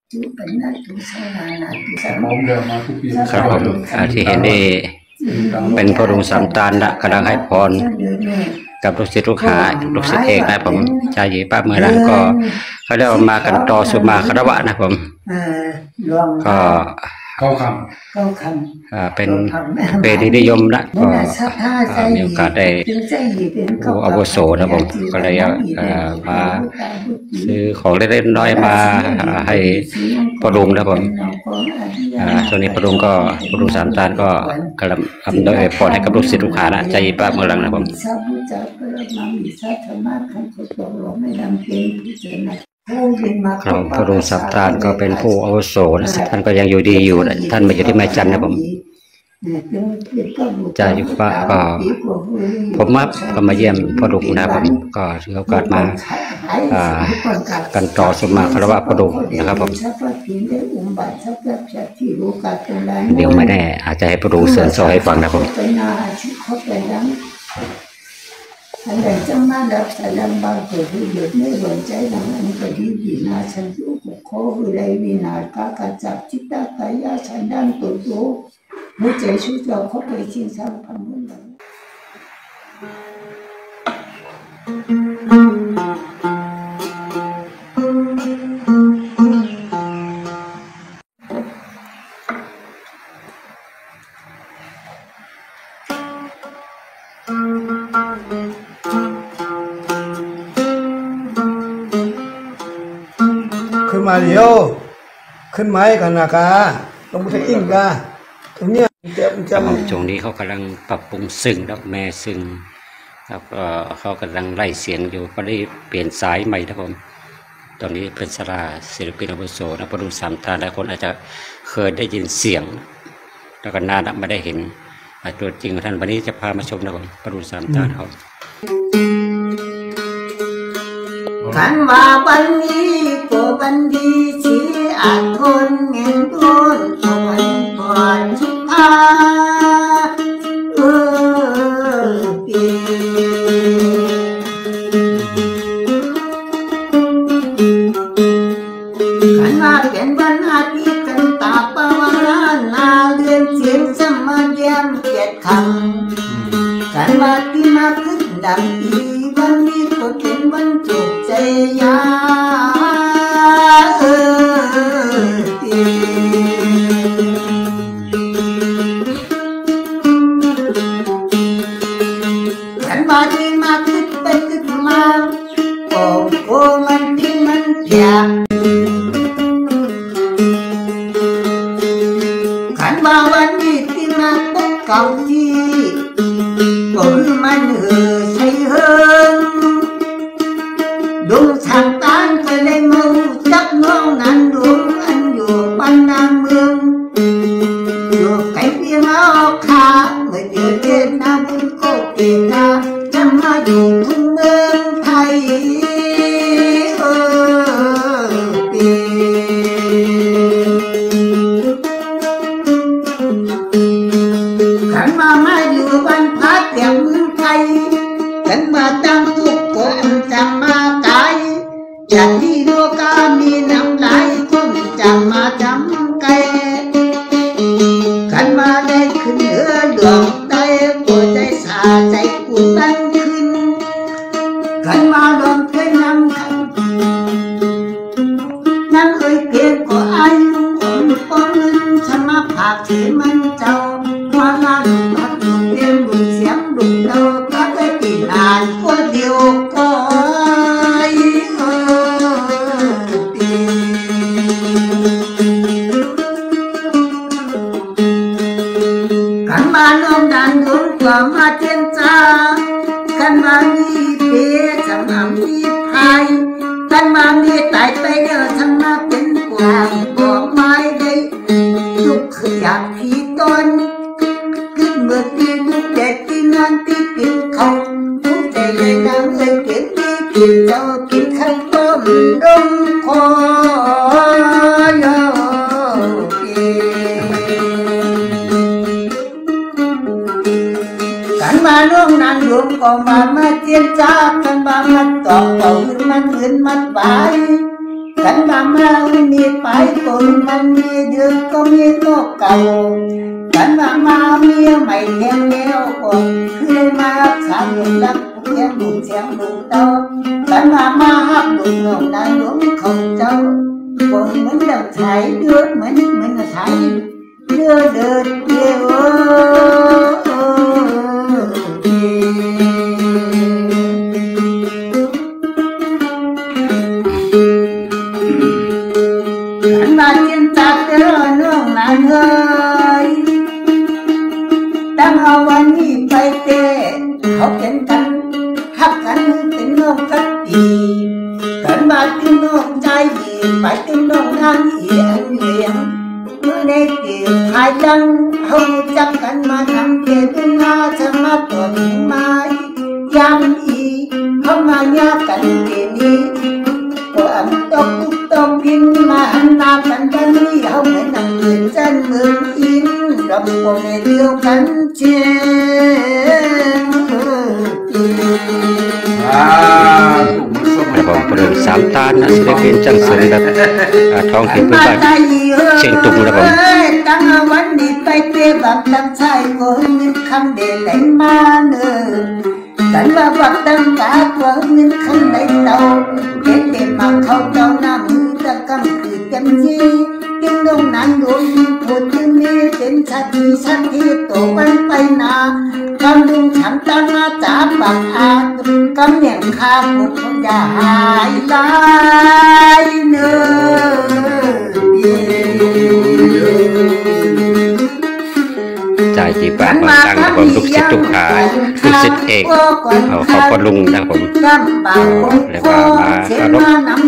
ครับผมที่เห็นนี่เป็นพระองค์สามตาลนะกำลังให้พรกับลูกศิษย์ลูกหาลูกศิษย์เองนะผมชายหญิงป้าเมื่อนั้นก็เขาเรียกว่ามากันต่อสุมาคารวะนะผมก็เข้าคำเป็นนิยมนะก็มีโอกาสได้ผู้อาวุโสนะผมก็เลยมาซื้อของเล็กๆน้อยมาให้พระองค์นะผมตอนนี้พระองค์สามตาลก็กำลังทำโดยพรให้กับลูกศิษย์ลูกหานะใจป้าเมื่อหลังนะผมครับพระองค์สามตาลก็เป็นผู้อาวุโสนะท่านก็ยังอยู่ดีอยู่ท่านมาอยู่ที่แม่จันนะผมจะอยู่ป้าก็ผมก็มาเยี่ยมพระองค์นะผมก็ถือโอกาสมากันต่อสมาคารวะพระองค์นะครับผมเดี๋ยวไม่แน่อาจจะให้พระองค์เสริญสอนให้ฟังนะผมอันใดจะมาดับสายลำบากเกิดที่หยุดไม่หวนใจหลังอันเกิดที่วินาชันยุกโควิไลวินากากาจับจิตตากายาชันดันตุโยหัวใจชุดเราเข้าไปชิงช้ำพันมือหลังขึ้นมาเดียวขึ้นไม้กันนะกาลงไปอิงกาตรงเนี้ยช่วงนี้เขากำลังปรับปรุงซึ่งแล้วแม่ซึ่งครับเขากำลังไล่เสียงอยู่ก็ได้เปลี่ยนสายใหม่ครับผมตอนนี้เป็นศาลาศิลปินอาวุโสนะพระองค์สามตาหลายคนอาจจะเคยได้ยินเสียงแล้วก็นานไม่ได้เห็นตัวจริงของท่านวันนี้จะพามาชมนะผมพระองค์สามตาครับขันว่าวันนี้ก็วันดีที่อาจทนเงินต้นทนปวดทุกอาปีขันว่าเป็นวันอาทิตย์กันตาปวารนาเดือนเสียงสมัยยามเกียรติคำขันว่าที่มาขึ้นดังอีวันนี้ก็เป็นวันจุกใจยาขันว่าที่มาขึ้นไปขึ้นมาโอ้มันที่มันเปียกขันว่าวันนี้ที่มาพบเก่าที่ก็คือมันใส่เฮิงดวงช่างตานก็เลยมาจับน้องนั้นดวงอันอยู่บ้านนาเมืองอยู่ไกลเพียงเอาขาเมื่อเดือนเดือนนาบุญก็เกิดนาจะมาอยู่ทุ่งเมืองไทยขันมาอยู่บ้านพักเตียงเมืองไทยขันมาตั้งทุกคนจะมาไกลจากที่โลกามีน้ำไหลทุ่งจะมาจำไกลขันมาได้ขึ้นเหนือหลวงได้ปวดใจสาใจปวดตั้งขึ้นขันมาลองเคยนั่งเอ่ยเพียงก็อายุอ่อนฉันมาผากที่มันเจ้าว่าลาดุนัดดุเรียนดุเสียงดุเราก็ได้ปีนานก็เดียวก็ขันมาน้องดันดวงกว่ามาเทียนจ้าขันมามีเพียจะมามีไทยขันมามีตายไปเดียวฉันมาเป็นกว่าบอกไม่ได้ทุกขยักที่ต้นขึ้นเมื่อที่ลูกเด็กที่นอนที่ปิ่นเขาทุกใจเลยนางเลยเก็บที่ปิ่นเจ้ากินข้าวต้มดมคอยกันมาล่วงนางหลวงก็มาเจียนจ้ากันมาตอกเป่ามันเงินมันใบกันมามีไปคนมันมีเดือนก็มีก็เก่ากันมามีไม่แข็งแนวก่อนคือมาสามหนุ่มรักเสียงหนุ่มเสียงหนุ่มเต้ากันมาฮับหนุ่มหนุ่มนายหนุ่มของเจ้าคนเหมือนดังชายเดือดเหมือนชายเดือดเดือดเดียวมาเจียนจากเดือดน้องนานเอ้ยตั้งเอาวันนี้ไปเตะเขาเป็นกันฮักกันเป็นน้องกันดีกันมาเป็นน้องใจดีไปเป็นน้องนางเอียงเลียงเมื่อในเกี่ยวหายจังเขาจับกันมาทำเกี่ยวเป็นมาจะมาตัวถึงไม้ยามอีเขามาญากันเดี๋ยวนี้ความตกทุกตกพินมาหันหน้ากันกันนี่เขาเหมือนนั่งเดินจันเมืองอินรับโอนในเดียวกันเช่แต่ผมเปิดสามตานะศิลปินจังสนแบบท้องถิ่นพื้นบ้านเชียงตุงนะผมตั้งวันนี้ไปเตะบักตั้งชายคนนึกคำเดลยมาเนอกันว่าบักตั้งกาคนนึกคำใดเต่าเด็กเด็กมาเข้าเจ้าหน้ามือตะกำคือจำจีติ้งดงนั้นโดนพูดที่นี่เป็นชาติโตมันไปนากำดึงฉันตั้งมาจับปากอากำเหนี่ยงข้าพุทธอย่าหายลายเนื้ใจจีบางตั้งนะผมลูกศิษย์ลูกหาลูกศิษย์เอกขอบพระลุงนะผมเรียกว่ามาเคารพ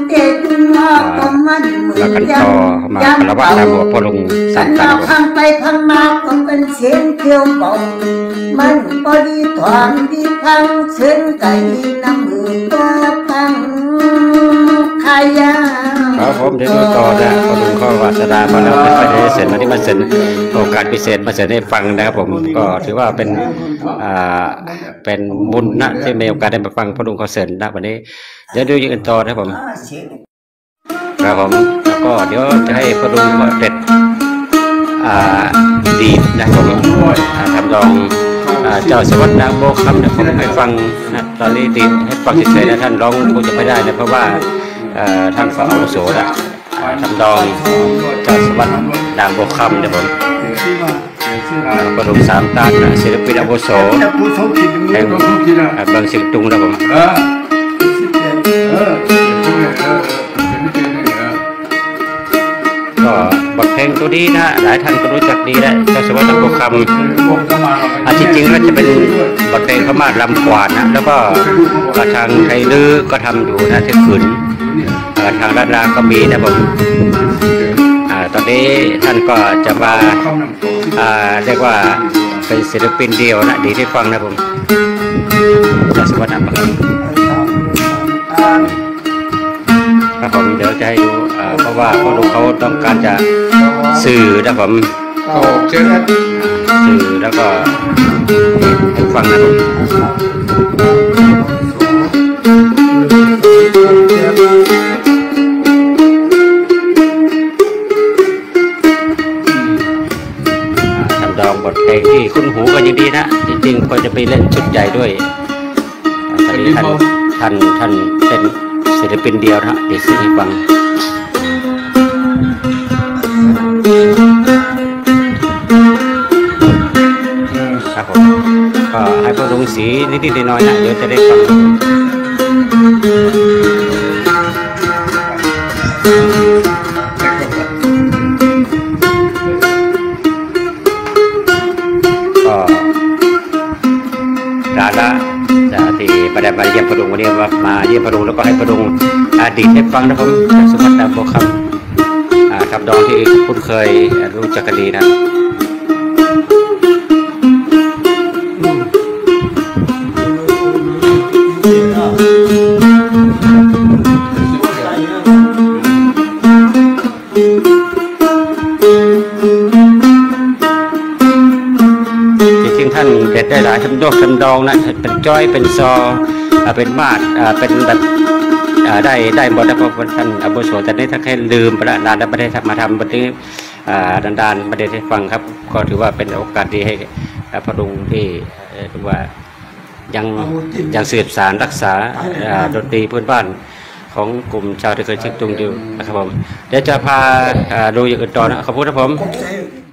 มากันต่อมาคารวะตามหัวพระลุงสามตาพังไปพังมาก็เป็นเสียงเที่ยวบอกมันพอดีถอนดีพังเชิญไก่น้ำมือตัวพังขายาครับผมเดี๋ยวดูต่อนะพระลุงข้อวาสนามาแล้วเป็นประเด็นเสร็จมาที่มาเสร็จโอกาสพิเศษมาเสร็จให้ฟังนะครับผมก็ถือว่าเป็นบุญนะที่มีโอกาสได้มาฟังพระลุงคอนเสิร์ตนะวันนี้เดี๋ยวดูยืนต่อนะครับผมครับผมแล้วก็เดี๋ยวจะให้พระลุงเด็ดดีดนะผมทำลองเจ้าสวัสดิ์นางโบคำนะผมให้ฟังนะตอนนี้ดีดให้ฟังเฉยๆนะท่านร้องคงจะไม่ได้นะเพราะว่าท่านก็อาวุโสนะทำลองเจ้าสวัสดิ์นางโบคำนะผมพระลุงสามตาศิลปินอาวุโสแห่งเมืองเชียงตุงนะผมก็บทเพลงตัวนี้นะหลายท่านก็รู้จักดีแล้วเจ้าสวัสดิ์นางโบคำจริงๆก็จะเป็นบทเพลงพม่าลำกวาดนะแล้วก็ทางไทยลื้อก็ทำอยู่นะที่ขืนทางด้านล่างก็มีนะผมตอนนี้ท่านก็จะมาเรียกว่าเป็นศิลปินเดียวนะดีที่ฟังนะผมจะสวัสดีครับผมเดี๋ยวจะให้ดูเพราะว่าเขาต้องการจะสื่อนะผมสื่อแล้วก็ให้ฟังนะผมบทเพลงที่คุ้นหูก็ยังดีนะจริงๆควรจะไปเล่นชุดใหญ่ด้วยตอนนี้ท่านเป็นศิลปินเดียวนะเดี๋ยวให้ฟังครับผมก็ให้พวกลงสีนิดๆหน่อยๆนะเดี๋ยวจะได้ฟังที่ประเดี๋ยวมาเยี่ยมพระลุงวันนี้ว่ามาเยี่ยมพระลุงแล้วก็ให้พระลุงดีดให้ฟังนะผมสมบัติดาวโบคำทำดองที่คุ้นเคยรู้จักกันดีนะท่านเด็ดได้หลายทำโยกทำดองนะเป็นจ้อยเป็นซอเป็นมาดเป็นแบบได้หมดแล้วเพราะท่านอาวุโสแต่นี้ถ้าแค่ลืมไปละนานแล้วไม่ได้มาทำวันนี้ดานๆประเด็นให้ฟังครับก็ถือว่าเป็นโอกาสดีให้พระลุงที่ถือว่ายังสืบสานรักษาดนตรีพื้นบ้านของกลุ่มชาวตะเคยเชียงตุงอยู่นะครับผมเดี๋ยวจะพาดูอย่างอื่นต่อนะขอบคุณครับผม